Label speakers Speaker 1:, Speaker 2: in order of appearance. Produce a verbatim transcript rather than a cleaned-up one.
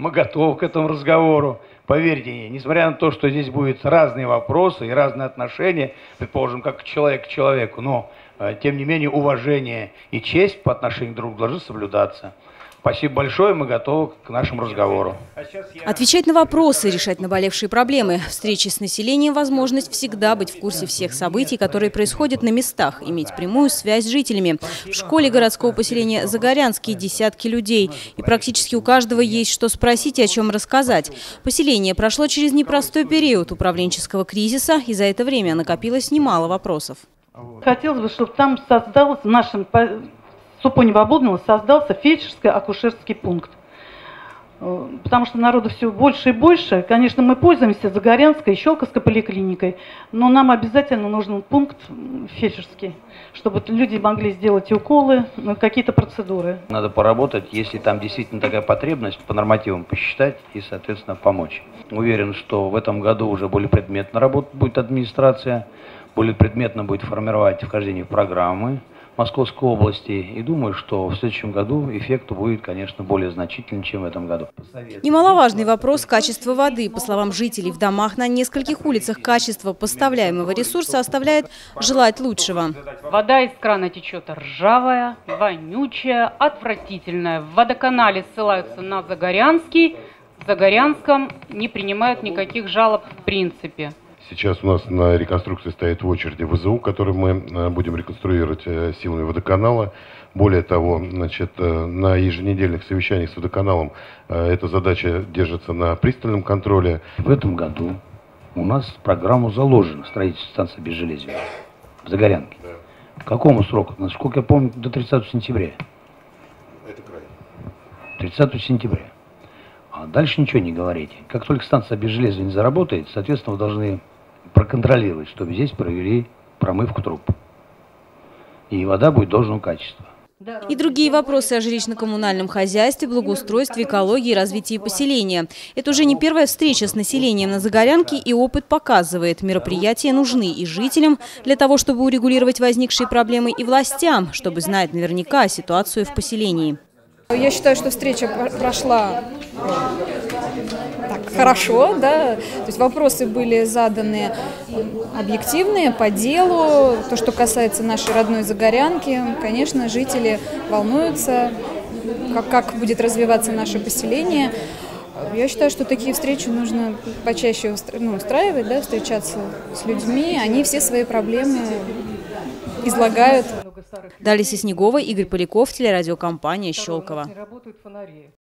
Speaker 1: мы готовы к этому разговору. Поверьте, несмотря на то, что здесь будут разные вопросы и разные отношения, предположим, как человек к человеку, но, тем не менее, уважение и честь по отношению друг к другу должны соблюдаться. Спасибо большое, мы готовы к нашему разговору.
Speaker 2: Отвечать на вопросы, решать наболевшие проблемы. Встречи с населением – возможность всегда быть в курсе всех событий, которые происходят на местах, иметь прямую связь с жителями. В школе городского поселения Загорянский десятки людей. И практически у каждого есть что спросить и о чем рассказать. Поселение прошло через непростой период управленческого кризиса, и за это время накопилось немало вопросов.
Speaker 3: Хотелось бы, чтобы там создался в нашем... Супонева Оболдного создался фельдшерско-акушерский пункт. Потому что народу все больше и больше. Конечно, мы пользуемся Загорянской и Щелковской поликлиникой, но нам обязательно нужен пункт фельдшерский, чтобы люди могли сделать и уколы, какие-то процедуры.
Speaker 1: Надо поработать, если там действительно такая потребность, по нормативам посчитать и, соответственно, помочь. Уверен, что в этом году уже более предметно работать будет администрация, более предметно будет формировать вхождение в программы Московской области. И думаю, что в следующем году эффект будет, конечно, более значительным, чем в этом году.
Speaker 2: Немаловажный вопрос – качество воды. По словам жителей, в домах на нескольких улицах качество поставляемого ресурса оставляет желать лучшего.
Speaker 4: Вода из крана течет ржавая, вонючая, отвратительная. В водоканале ссылаются на Загорянский. В Загорянском не принимают никаких жалоб в принципе.
Speaker 5: Сейчас у нас на реконструкции стоит в очереди вэ зэ у, который мы будем реконструировать силами водоканала. Более того, значит, на еженедельных совещаниях с водоканалом эта задача держится на пристальном контроле.
Speaker 1: В этом году у нас в программу заложено строительство станции Безжелезья в Загорянке. Да. К какому сроку? Насколько я помню, до тридцатого сентября.
Speaker 5: Это край.
Speaker 1: тридцатого сентября. А дальше ничего не говорите. Как только станция Безжелезья не заработает, соответственно, вы должны проконтролировать, чтобы здесь провели промывку труб. И вода будет должного качества.
Speaker 2: И другие вопросы о жилищно-коммунальном хозяйстве, благоустройстве, экологии и развитии поселения. Это уже не первая встреча с населением на Загорянке, и опыт показывает, мероприятия нужны и жителям для того, чтобы урегулировать возникшие проблемы, и властям, чтобы знать наверняка ситуацию в поселении.
Speaker 6: Я считаю, что встреча прошла так, хорошо, да. То есть вопросы были заданы объективные, по делу. То, что касается нашей родной Загорянки, конечно, жители волнуются, как, как будет развиваться наше поселение. Я считаю, что такие встречи нужно почаще ну, устраивать, да, встречаться с людьми. Они все свои проблемы излагают.
Speaker 2: Далее Снегова, Игорь Поляков, телерадиокомпания «Щелково».